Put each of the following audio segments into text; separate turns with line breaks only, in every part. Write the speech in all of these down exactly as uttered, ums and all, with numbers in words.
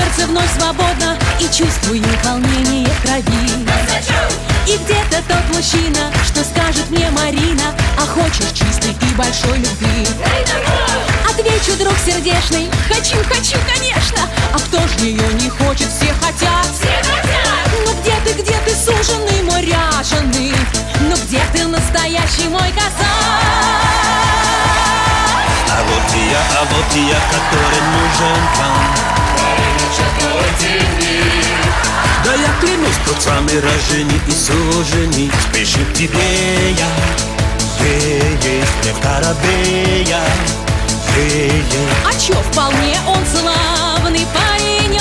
сердце вновь свободно, и чувствую волнение в крови. И где-то тот мужчина, что скажет мне: Марина, а хочешь чистой и большой любви? Отвечу, друг сердечный: хочу, хочу, конечно. А кто ж ее не хочет? Все хотят, все хотят. Но где ты, где ты, суженый мой ряженый? Но где ты, настоящий мой казак?
А вот и я, а вот и я, который нужен вам. Да я клянусь, тот самый рожденный и суженый. Спешит к тебе я, е-е, не в корабе я, е-е.
А чё, вполне он славный паренек.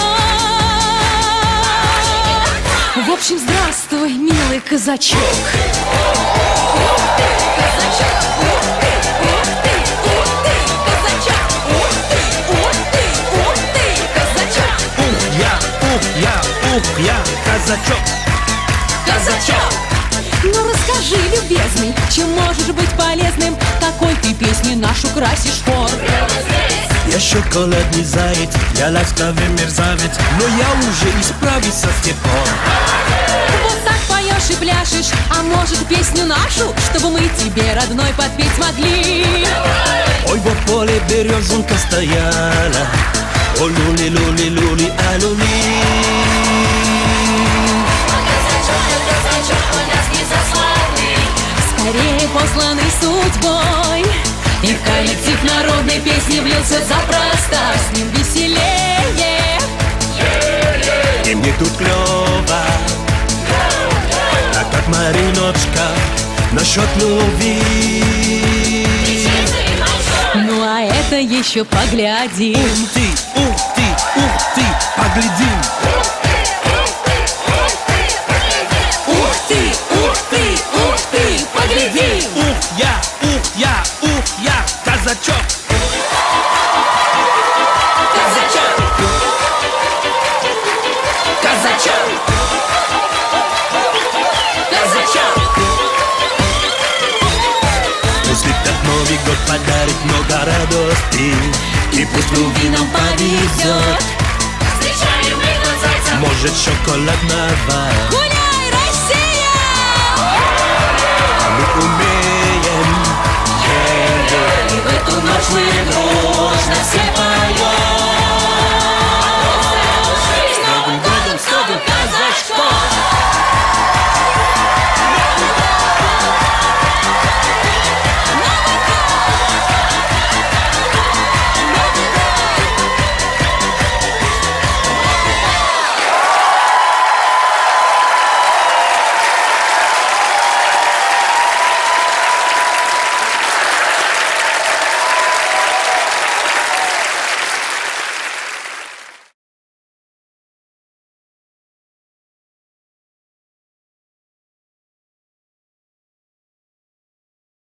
В общем, здравствуй, милый казачок. Ух ты, казачок, ух ты, ух ты, ух ты, казачок, ух ты, ух ты, ух ты, казачок.
Ух я, ух я, ух я, казачок, казачок.
Ну расскажи, любезный, чем можешь быть полезным? Какой ты песни нашу красишь хор?
Я шоколадный заяц, я ласковый мерзавец, но я уже исправился с тех пор.
Вот так поешь и пляшешь, а может песню нашу, чтобы мы тебе, родной, подпеть могли?
Ой, во поле березонка стояла, о люли, люли, люли, а люли.
Скорее посланный судьбой, и в коллектив народной песни влился запросто. С ним веселее,
И мне тут клёво, так как Мариночка насчет любви.
ну а это еще поглядим.
Ух ты, ух ты, ух ты, поглядим.
Ух ты, ух ты, ух ты, поглядим.
Ух я, ух я, ух я, казачок.
Казачок,
Казачок,
казачок.
пусть этот Новый год подарит много радости, и пусть любви нам повезет.
Встречаем мы год зайца.
Может, шоколадного
Гуляй, Россия!
мы умеем.
И в эту ночь мы